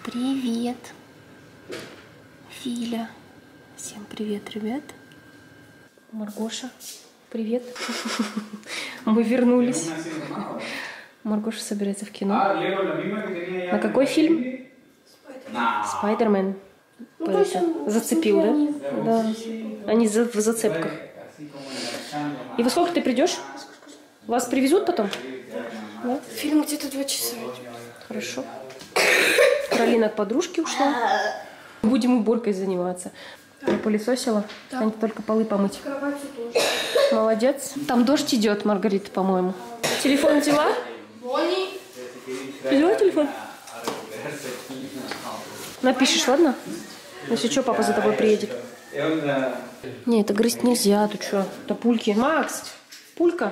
Привет, Филя. Всем привет, ребят. Маргоша, привет. Мы вернулись. Маргоша собирается в кино. На какой фильм? Спайдермен. Зацепил, да? Да. Они в зацепках. И во сколько ты придешь? Вас привезут потом? Да? Фильм где-то 2 часа идет. Хорошо. Каролина к подружке ушла. Будем уборкой заниматься. Пропылесосила? Да. Станет только полы помыть. Кровать тоже. Молодец. Там дождь идет, Маргарита, по-моему. Телефон взяла? Бони. Взяла телефон? Напишешь, ладно? Если что, папа за тобой приедет. Не, это грызть нельзя. Ты что? Это пульки. Макс! Пулька.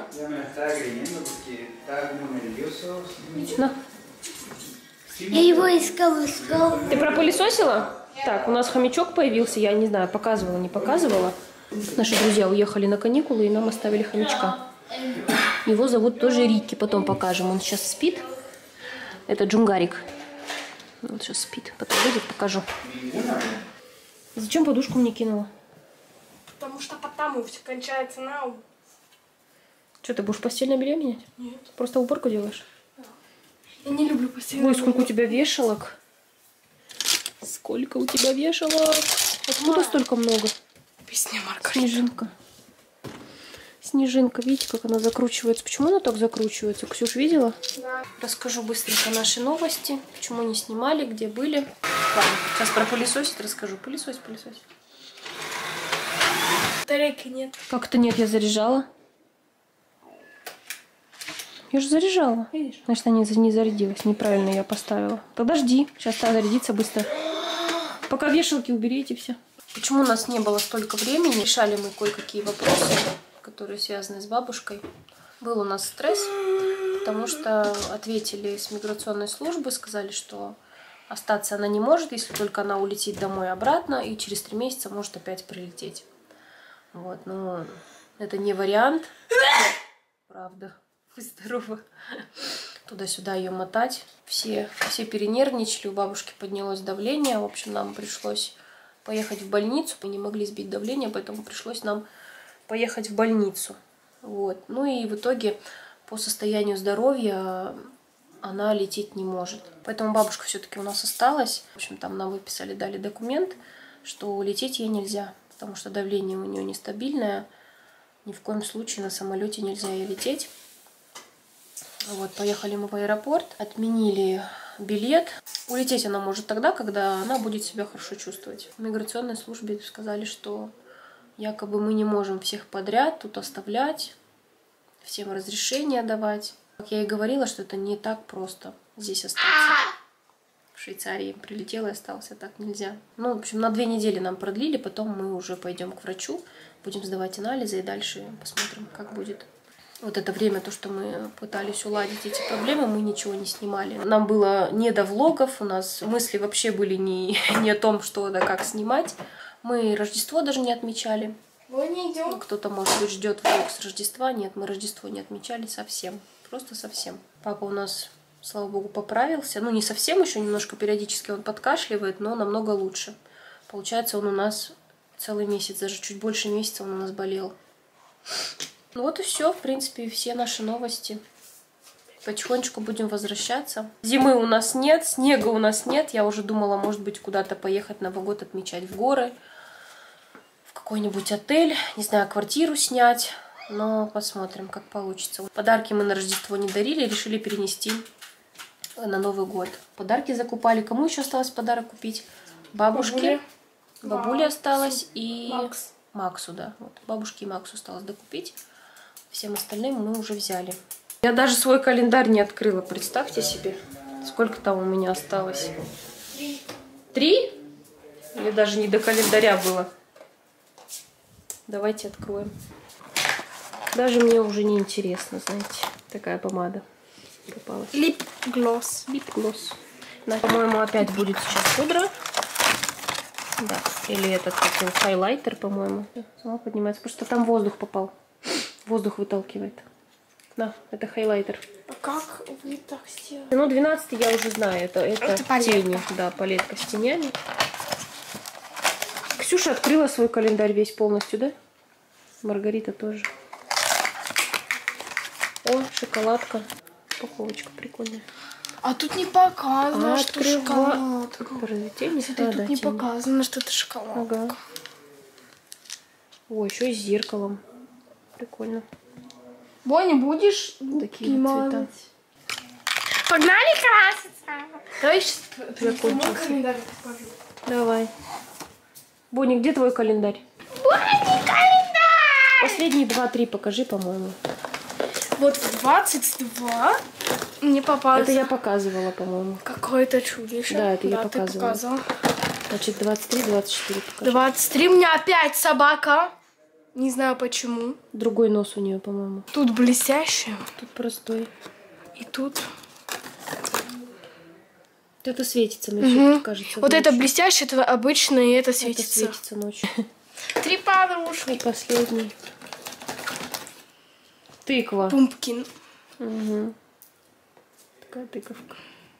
На. Я его искал. Ты пропылесосила? Так, у нас хомячок появился. Я не знаю, показывала, не показывала. Наши друзья уехали на каникулы и нам оставили хомячка. Его зовут тоже Рикки. Потом покажем. Он сейчас спит. Это Джунгарик. Вот сейчас спит. Потом выйдет, покажу. Зачем подушку мне кинула? Потому что потому все кончается на. Что, ты будешь постельное белье менять? Нет. Просто уборку делаешь? Я не люблю постельное. Ой, сколько у тебя вешалок. Сколько у тебя вешалок. Откуда столько много? Песня Маргарита. Снежинка. Снежинка, видите, как она закручивается? Почему она так закручивается? Ксюш, видела? Да. Расскажу быстренько наши новости. Почему не снимали, где были. Ладно, сейчас про пылесосить расскажу. Пылесось. Батарейки нет. Как это нет, я заряжала. Я же заряжала. Видишь? Значит, она не зарядилась. Неправильно я поставила. Тогда жди. Сейчас та зарядится быстро. Пока вешалки уберите все. Почему у нас не было столько времени? Решали мы кое-какие вопросы, которые связаны с бабушкой. Был у нас стресс, потому что ответили с миграционной службы, сказали, что остаться она не может, если только она улетит домой обратно, и через 3 месяца может опять прилететь. Вот, но это не вариант. Правда. Здорово. Туда-сюда ее мотать. Все перенервничали, у бабушки поднялось давление. В общем, нам пришлось поехать в больницу. Мы не могли сбить давление, поэтому пришлось нам поехать в больницу. Вот. Ну и в итоге по состоянию здоровья она лететь не может. Поэтому бабушка все-таки у нас осталась. В общем, там нам выписали, дали документ, что лететь ей нельзя, потому что давление у нее нестабильное. Ни в коем случае на самолете нельзя ей лететь. Вот, поехали мы в аэропорт, отменили билет. Улететь она может тогда, когда она будет себя хорошо чувствовать. В миграционной службе сказали, что якобы мы не можем всех подряд тут оставлять, всем разрешение давать. Как я и говорила, что это не так просто здесь остаться. В Швейцарии прилетела и остался, так нельзя. Ну, в общем, на 2 недели нам продлили, потом мы уже пойдем к врачу, будем сдавать анализы и дальше посмотрим, как будет. Вот это время, то, что мы пытались уладить эти проблемы, мы ничего не снимали. Нам было не до влогов, у нас мысли вообще были не о том, что да как снимать. Мы Рождество даже не отмечали. Кто-то, может быть, ждет влог с Рождества. Нет, мы Рождество не отмечали совсем. Просто совсем. Папа у нас, слава богу, поправился. Ну, не совсем еще, немножко периодически он подкашливает, но намного лучше. Получается, он у нас целый месяц, даже чуть больше месяца он у нас болел. Ну вот и все, в принципе, все наши новости. Потихонечку будем возвращаться. Зимы у нас нет, снега у нас нет. Я уже думала, может быть, куда-то поехать Новый год отмечать в горы. В какой-нибудь отель. Не знаю, квартиру снять. Но посмотрим, как получится. Подарки мы на Рождество не дарили, решили перенести на Новый год. Подарки закупали. Кому еще осталось подарок купить? Бабушке. Бабуле осталось и Максу, да. Вот. Бабушке и Максу осталось докупить. Всем остальным мы уже взяли. Я даже свой календарь не открыла. Представьте себе, сколько там у меня осталось. 3? Мне даже не до календаря было. Давайте откроем. Даже мне уже не интересно, знаете. Такая помада попалась. Лип-глосс. Лип-глосс. По-моему, опять будет сейчас пудра. Да. Или этот такой хайлайтер, по-моему. Сама поднимается. Потому что там воздух попал. Воздух выталкивает. Да, это хайлайтер. А как вы так сделали? Ну, 12 я уже знаю. Это палетка. тени. Да, палетка с тенями. Ксюша открыла свой календарь весь полностью, да? Маргарита тоже. О, шоколадка. Упаковочка прикольная. А тут не показано, что шоколадка. Тени? Смотри, тут не показано, что это шоколадка. Ага. О, еще и с зеркалом. Прикольно. Бонни, будешь Такие цвета. Погнали краситься. Давай сейчас Закончился. Давай. Бонни, где твой календарь? Бонни, календарь! Последние 2-3 покажи, по-моему. Вот 22 мне попалось. Это я показывала, по-моему. Какое-то чудище. Да, это я ты показывала. Значит, 23-24 покажи. 23. У меня опять собака. Не знаю почему. Другой нос у нее, по-моему. Тут блестящий. Тут простой. И тут. Это светится ночью, кажется. Вот это ночью. блестящее, это обычно, и это светится. Это светится ночью. 3 подружки. И последний. Тыква. Пумпкин. Угу. Такая тыковка.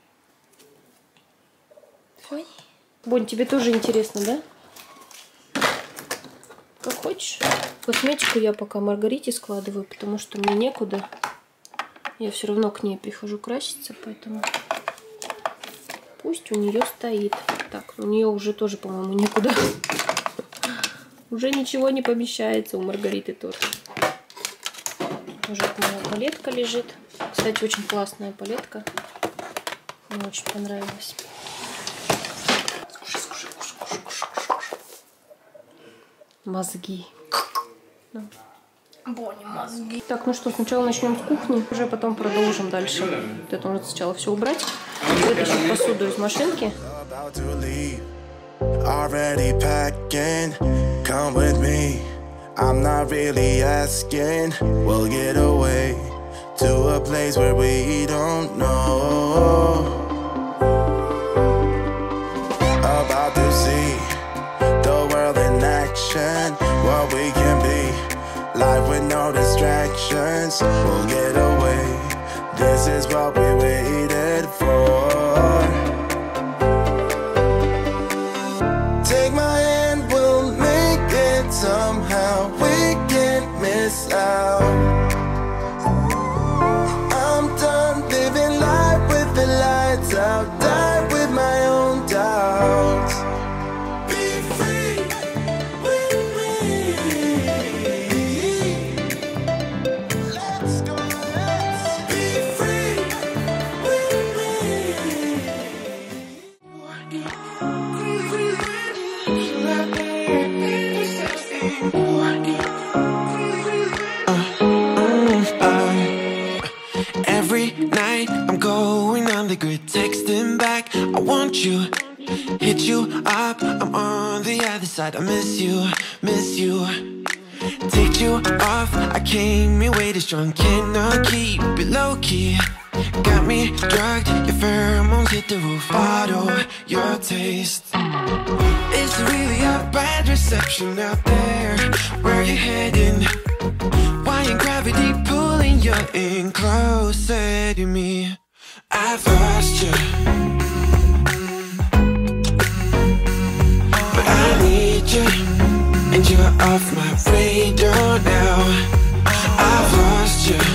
Ой. Бонь, тебе тоже интересно, да? Как хочешь. Косметику я пока Маргарите складываю, потому что мне некуда. Я все равно к ней прихожу краситься, поэтому пусть у нее стоит. Так, у нее уже тоже, по-моему, некуда. Уже ничего не помещается, у Маргариты тоже. Уже моя палетка лежит. Кстати, очень классная палетка. Мне очень понравилась. Мозги. Бонни, мозги. Так, ну что, сначала начнем с кухни, уже потом продолжим дальше. Вот это нужно сначала все убрать. Вытащить посуду из машинки. Already packing, come with me. I'm not really asking. We'll get away to a place where we don't know. About to see the world in action, what we can be. Life with no distractions, we'll get away. This is what we waited for. Take my hand, we'll make it somehow. We can't miss out. I'm done living life with the lights out. Die with my own doubts. Be free with me. Let's go, let's be free with me. Every night I'm going on the grid, texting back, I want you, hit you up, I'm on the other side, I miss you, miss you. Take you off, I came here way too strong, cannot keep it low key. Got me drugged, your pheromones hit the roof, auto, your taste. It's really a bad reception out there, where you heading? Why ain't gravity pulling you in closer to me? I've lost you, but I need you, and you're off my radar now. I've lost you,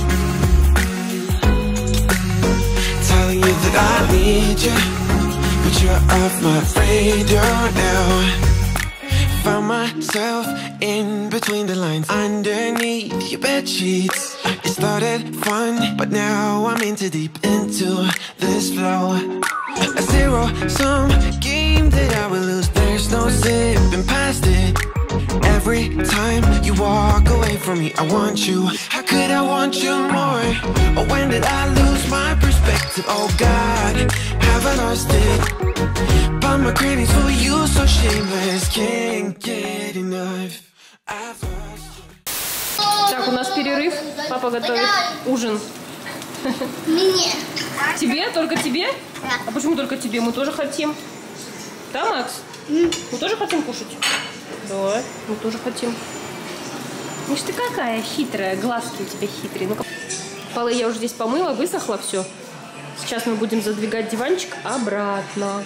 telling you that I need you, but you're off my radar now. Found myself in between the lines, underneath your bed sheets. It started fun, but now I'm in too deep into this flow. A zero-sum game that I will lose. There's no zipping past it. Every time you walk away from me, I want you. How could I want you more? Or when did I lose my perspective? Oh God, have I lost it? But my cravings for you so shameless, can't get enough. I've lost you. Так, у нас перерыв. Папа готовит ужин. Мне. Тебе? Только тебе? Да. А почему только тебе? Мы тоже хотим. Да, Макс? Мы тоже хотим кушать? Да, мы тоже хотим. Видишь, ты какая хитрая, глазки у тебя хитрые. Ну-ка. Полы я уже здесь помыла, высохло все. Сейчас мы будем задвигать диванчик обратно.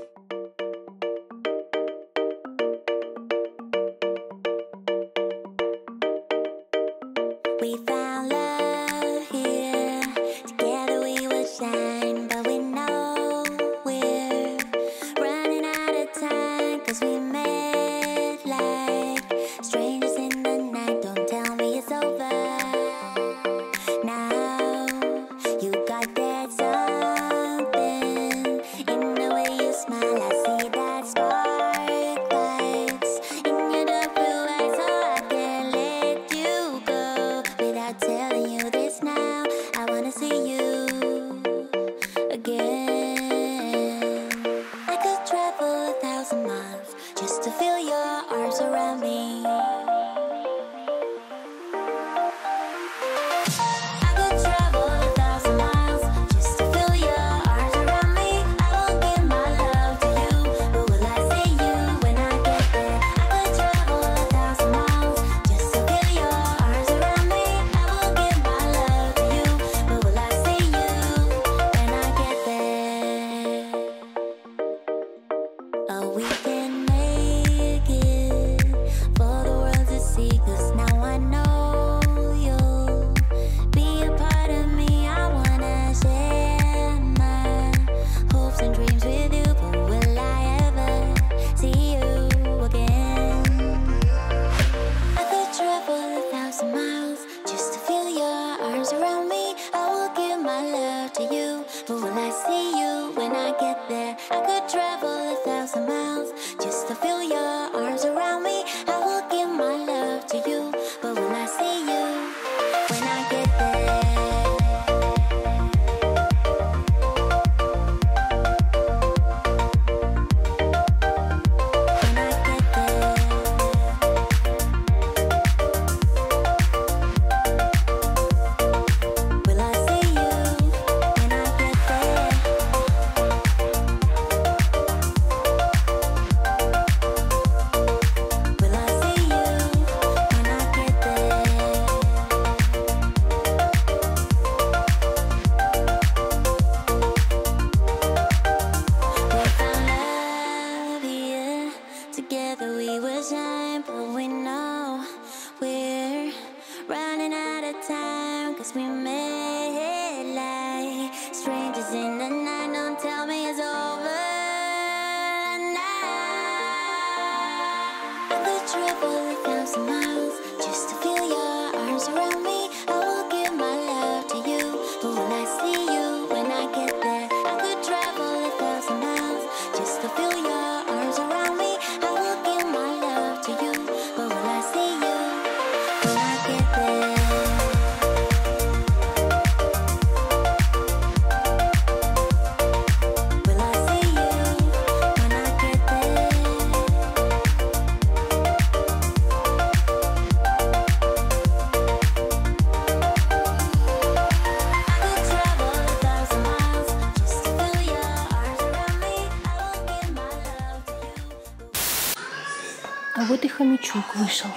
А вот и хомячок вышел.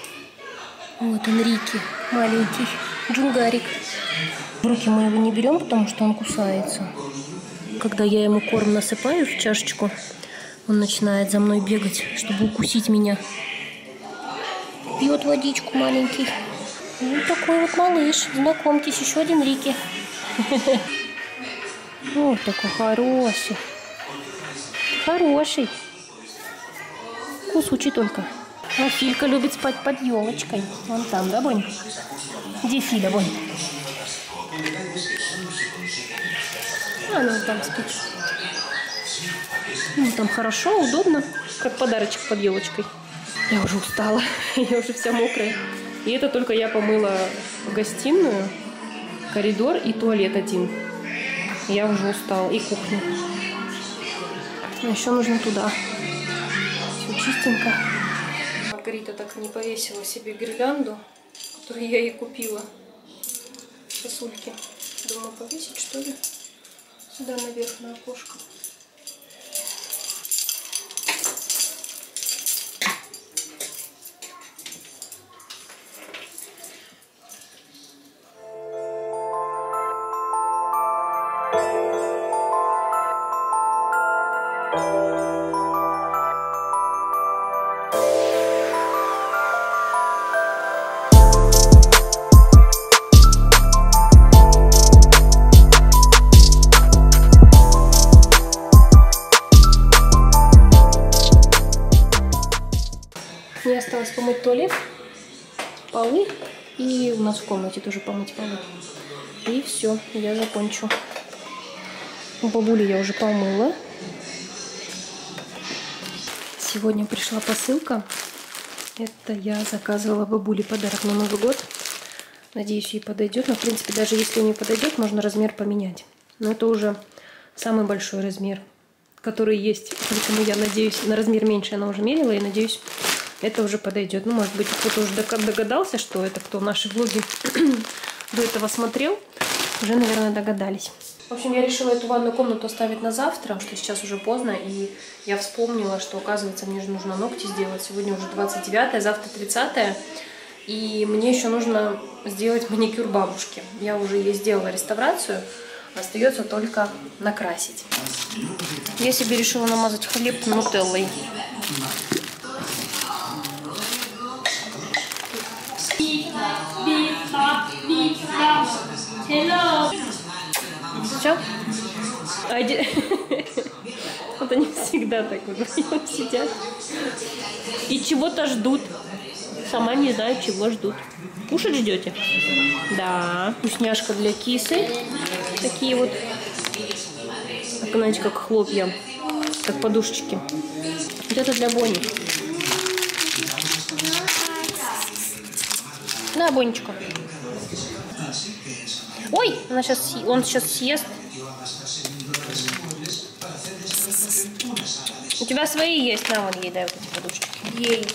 Вот он, Рики, маленький, джунгарик. В руки мы его не берем, потому что он кусается. Когда я ему корм насыпаю в чашечку, он начинает за мной бегать, чтобы укусить меня. Пьет водичку маленький. Вот такой вот малыш. Знакомьтесь, еще один Рики. Вот такой хороший. Хороший. Кусучий только. А Филька любит спать под елочкой. Вон там, да, Бонь? Где Филя, Бонь? Она там спит. Ну, там хорошо, удобно. Как подарочек под елочкой. Я уже устала. Я уже вся мокрая. И это только я помыла гостиную, коридор и туалет один. Я уже устала. И кухню. А еще нужно туда. Все чистенько. Маргарита так и не повесила себе гирлянду, которую я ей купила. Сосульки. Думаю, повесить, что ли? Сюда наверх, на окошко. Мне осталось помыть туалет, полы и у нас в комнате тоже помыть полы. И все, я закончу. У бабули я уже помыла. Сегодня пришла посылка. Это я заказывала бабуле подарок на Новый год. Надеюсь, ей подойдет. Но, в принципе, даже если не подойдет, можно размер поменять. Но это уже самый большой размер, который есть. Поэтому я надеюсь, на размер меньше она уже мерила. И надеюсь, это уже подойдет. Ну, может быть, кто-то уже догадался, что это, кто наши влоги до этого смотрел. Уже, наверное, догадались. В общем, я решила эту ванную комнату оставить на завтра, что сейчас уже поздно. И я вспомнила, что, оказывается, мне же нужно ногти сделать. Сегодня уже 29-е, завтра 30-е. И мне еще нужно сделать маникюр бабушке. Я уже ей сделала реставрацию. Остается только накрасить. Я себе решила намазать хлеб нутеллой. Все? Вот они всегда так вот сидят. И чего-то ждут. Сама не знаю, чего ждут. Кушать ждете? Да. Вкусняшка для кисы. Такие вот, знаете, как хлопья. Как подушечки. Вот это для Бони. На, Бонечка. Ой, он сейчас съест. У тебя свои есть, на, вон ей дай вот эти подушечки. Ей.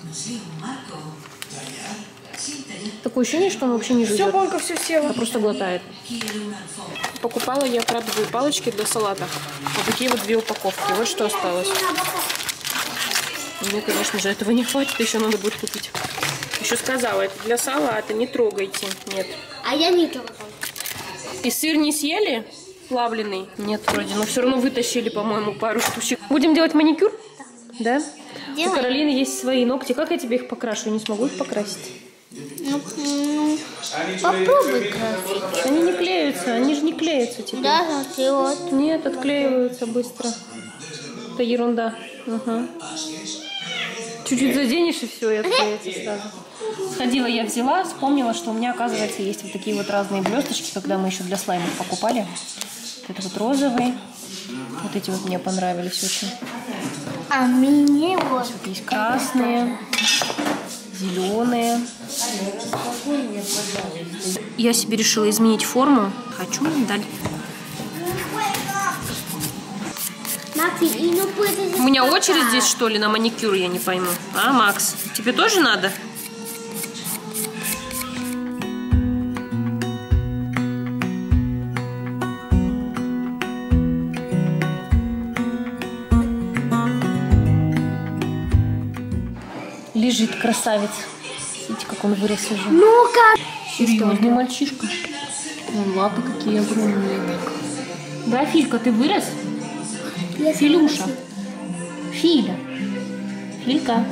Такое ощущение, что он вообще не жует. Все, Бонка, все села. А просто глотает. Покупала я крабовые палочки для салата. Вот такие вот 2 упаковки. Вот что осталось. Мне, конечно же, этого не хватит, еще надо будет купить. Еще сказала, это для салата, не трогайте. Нет. А я не трогаю. И сыр не съели? Плавленый? Нет, вроде, но все равно вытащили, по-моему, пару штучек. Будем делать маникюр? Да? У Каролины есть свои ногти. Как я тебе их покрашу? Я не смогу их покрасить. Ну, попробуй красить. Они не клеются, они же не клеются теперь. Да, ты вот. Нет, отклеиваются быстро. Это ерунда. Угу. Чуть-чуть заденешь и все, и отклеится сразу. Сходила, я взяла, вспомнила, что у меня, оказывается, есть вот такие вот разные блесточки, когда мы еще для слаймов покупали. Вот это вот розовый. Вот эти вот мне понравились очень. А мне вот. Вот есть красные, зеленые. Я себе решила изменить форму. Хочу миндаль. У меня очередь здесь, что ли, на маникюр, я не пойму. А, Макс, тебе тоже надо? Лежит красавец. Видите, как он вырос уже. Ну-ка! Серьезный мальчишка. Вон лапы какие огромные. Да, Филька, ты вырос? Филюша. Филя. Филька.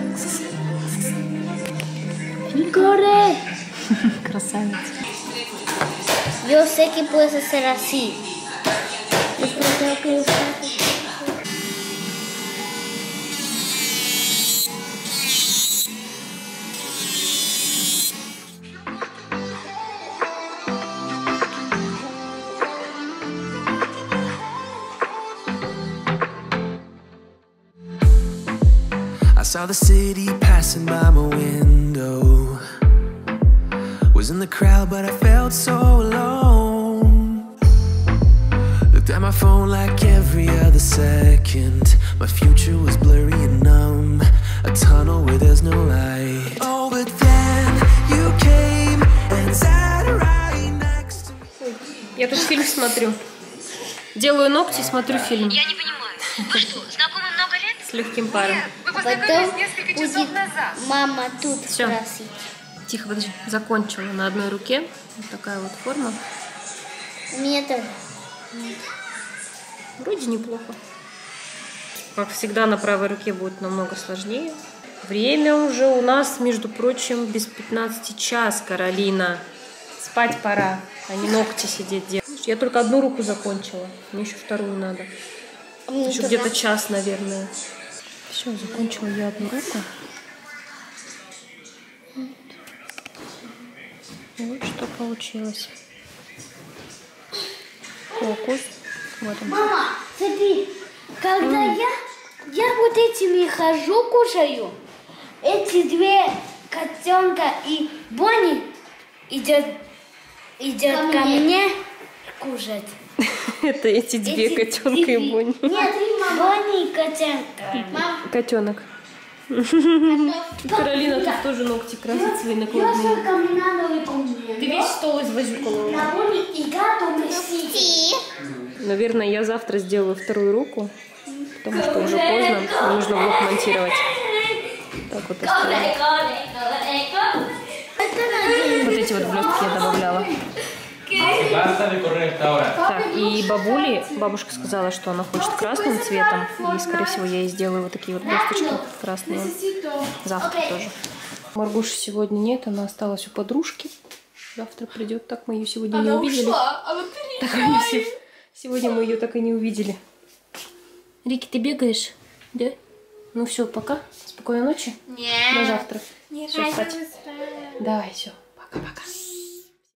Филька. Красавец. Yo sé que puedes hacer así. Después tengo que usar. I saw the city passing by my window. Was in the crowd, but I felt so alone. Looked at my phone like every other second. My future was blurry and numb. A tunnel where there's no light. Oh, but then you came and sat right next to me. Я тут фильм смотрю. Делаю ногти и смотрю фильм. Я не понимаю. Вы что, знакомы много лет? С легким паром. Вы Потом познакомились несколько часов будет назад. мама тут Всё. красить. Тихо, подожди. Закончила на одной руке. Вот такая вот форма. У меня тоже. Вроде неплохо. Как всегда, на правой руке будет намного сложнее. Время уже у нас, между прочим, без 15 час, Каролина. Спать пора, а не ногти сидеть делать. Я только одну руку закончила. Мне еще вторую надо. Еще где-то час, наверное. Все, закончила я одну руку. Вот что получилось. Фокус. Вот он. Мама, смотри, когда я вот этими хожу, кушаю, эти две котенка и Бонни идет ко мне кушать. Это эти две котенка и Бонни. Нет, Бонни и котенка. Котенок. Каролина тут тоже ногти красит свои накладные. Ты весь стол извозюкала. Наверное, я завтра сделаю вторую руку, потому что уже поздно, и нужно влог монтировать. Так вот оставим. Вот эти вот блестки я добавляла. Так, и бабушка сказала, что она хочет красным цветом, и, скорее всего, я ей сделаю вот такие вот блесточки красные. Завтра тоже. Маргуши сегодня нет, она осталась у подружки. Завтра придет, так мы ее сегодня не увидели. Ушла, а вот Сегодня мы ее так и не увидели. Рики, ты бегаешь? Да? Ну все, пока. Спокойной ночи. Нет. До завтра. Не Всё, спать. хочу спать. Давай, все. Пока-пока.